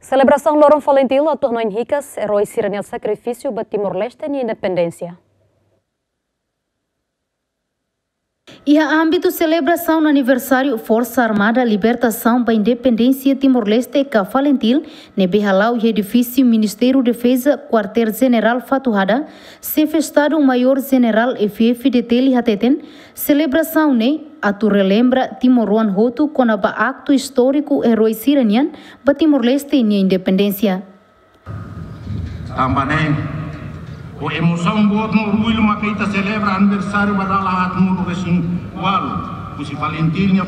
Celebração Lorong Valentil tornou em ricas heróis sirenial sacrifício para Timor-Leste e independência. E a âmbito celebração no aniversário Força Armada Libertação para a Independência Timor-Leste que Valentil, nebe halau e edifício Ministério Defesa Quartel-General Fatuhada, se festado Maior General FF de Teli Hateten, celebração ne atu relembra Timor-Ruan Hotu com a acto histórico herói sirenian para Timor-Leste e independência. O emoção boa no orgulho maquita celebra aniversário badala no recém walo o Valentil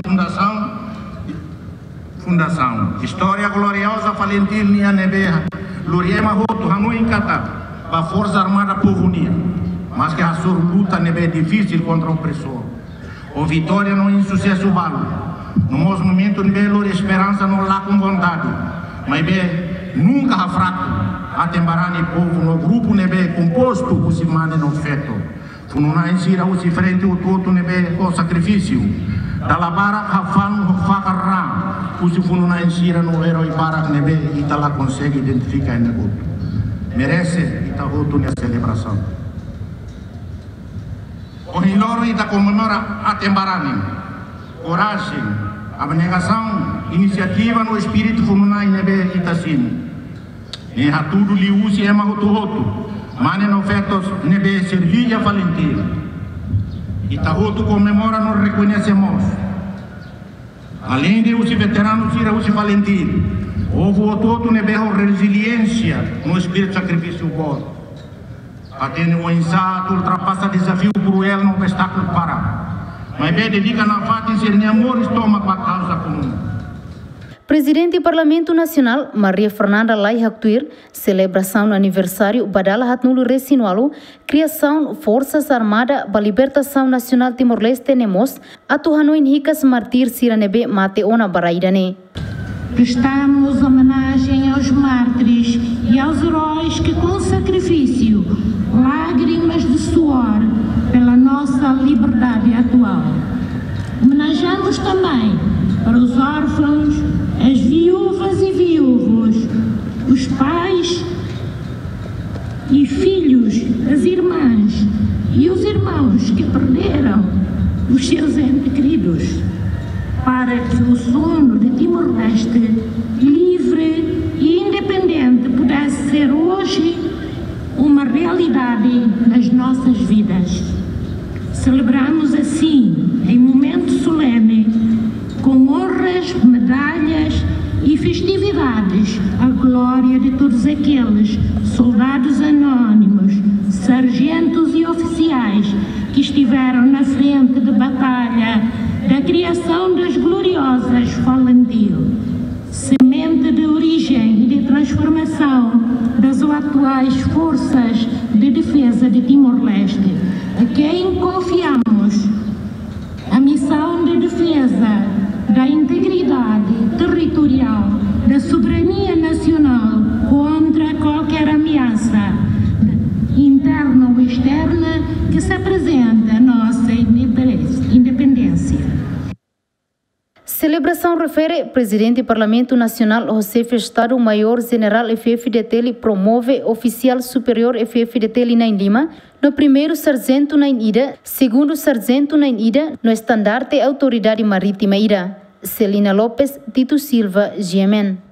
fundação história gloriosa Valentil nia nebeha luriema hoto hanu inkata ba força armada povo nia mas que a sua luta nebe difícil contra o opressor o vitória no insucesso balo no momento nebe lor esperança no lá com vontade mas be nunca ha fraco atembarani povo no grupo nebe composto o se mane no feto fununa insira o se frente o todo nebe o sacrifício da labara hafan fakarra o se fununa insira no herói barak nebe e tá lá consegue identificar em nego merece e tá outro na celebração o hiloro e tá comemora atembarani coragem abnegação iniciativa no espírito fununa nebe e tá sim e a tudo lhe use é maroto mane no fetos nebe servilha Valentil e tá outro comemora nós reconhecemos além de os veteranos ir os Valentil houve outro nebe resiliência no espírito sacrifício bom atende o insato ultrapassa desafio cruel no obstáculo para mas bem dedica na fata em ser amor estômago a causa comum. Presidente do Parlamento Nacional, Maria Fernanda Lai Haktuir, celebração no aniversário Badala Hatnulu Resinualu, criação Forças Armadas para a Libertação Nacional Timor-Leste Nemos, atuhano em ricas martir Siranebe Mateona Baraidane. Prestamos homenagem aos mártires e aos heróis que com sacrifício, lágrimas de suor pela nossa liberdade atual. Homenageamos também para os órfãos, as viúvas e viúvos, os pais e filhos, as irmãs e os irmãos que perderam os seus entes queridos, para que o sono de Timor-Leste, livre e independente, pudesse ser hoje uma realidade nas nossas vidas. Celebramos assim, em momento solene, com honras, medalhas e festividades, a glória de todos aqueles soldados anônimos, sargentos e oficiais que estiveram na frente de batalha da criação das gloriosas Valentil, semente de origem e de transformação das atuais forças de defesa de Timor-Leste, a quem confiamos a missão de defesa da integridade territorial, da soberania nacional contra qualquer ameaça interna ou externa que se apresenta à nossa independência. Celebração refere Presidente do Parlamento Nacional José Estado Maior General FF de Teli promove Oficial Superior FF de Teli na Lima, no primeiro sargento na Ida, segundo sargento na Ida, no estandarte Autoridade Marítima Ida. Celina Lopes, Tito Silva, Yemen.